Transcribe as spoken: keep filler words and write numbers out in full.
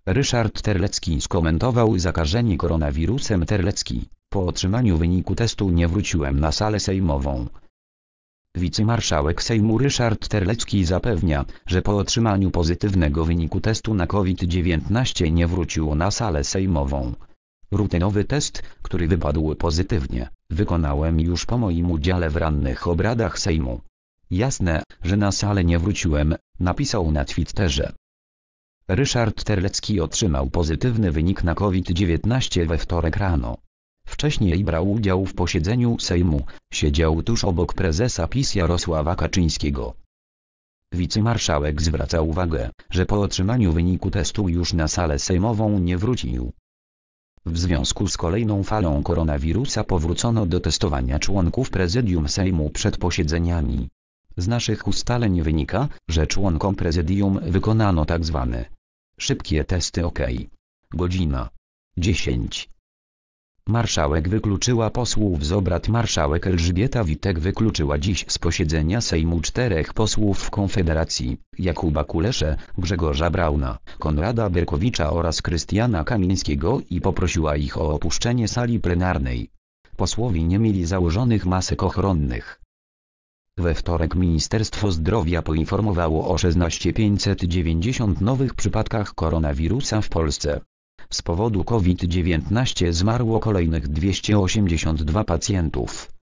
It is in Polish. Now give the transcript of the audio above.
Ryszard Terlecki skomentował zakażenie koronawirusem. Terlecki: po otrzymaniu wyniku testu nie wróciłem na salę sejmową. Wicemarszałek Sejmu Ryszard Terlecki zapewnia, że po otrzymaniu pozytywnego wyniku testu na COVID dziewiętnaście nie wrócił na salę sejmową. Rutynowy test, który wypadł pozytywnie, wykonałem już po moim udziale w rannych obradach Sejmu. Jasne, że na salę nie wróciłem, napisał na Twitterze. Ryszard Terlecki otrzymał pozytywny wynik na COVID dziewiętnaście we wtorek rano. Wcześniej brał udział w posiedzeniu Sejmu, siedział tuż obok prezesa PiS Jarosława Kaczyńskiego. Wicemarszałek zwraca uwagę, że po otrzymaniu wyniku testu już na salę sejmową nie wrócił. W związku z kolejną falą koronawirusa powrócono do testowania członków prezydium Sejmu przed posiedzeniami. Z naszych ustaleń wynika, że członkom prezydium wykonano tzw. szybkie testy OK. Godzina dziesiąta. Marszałek wykluczyła posłów z obrad. Marszałek Elżbieta Witek wykluczyła dziś z posiedzenia Sejmu czterech posłów Konfederacji: Jakuba Kuleszę, Grzegorza Brauna, Konrada Berkowicza oraz Krystiana Kamińskiego i poprosiła ich o opuszczenie sali plenarnej. Posłowie nie mieli założonych masek ochronnych. We wtorek Ministerstwo Zdrowia poinformowało o szesnaście tysięcy pięćset dziewięćdziesięciu nowych przypadkach koronawirusa w Polsce. Z powodu COVID dziewiętnaście zmarło kolejnych dwieście osiemdziesiąt dwa pacjentów.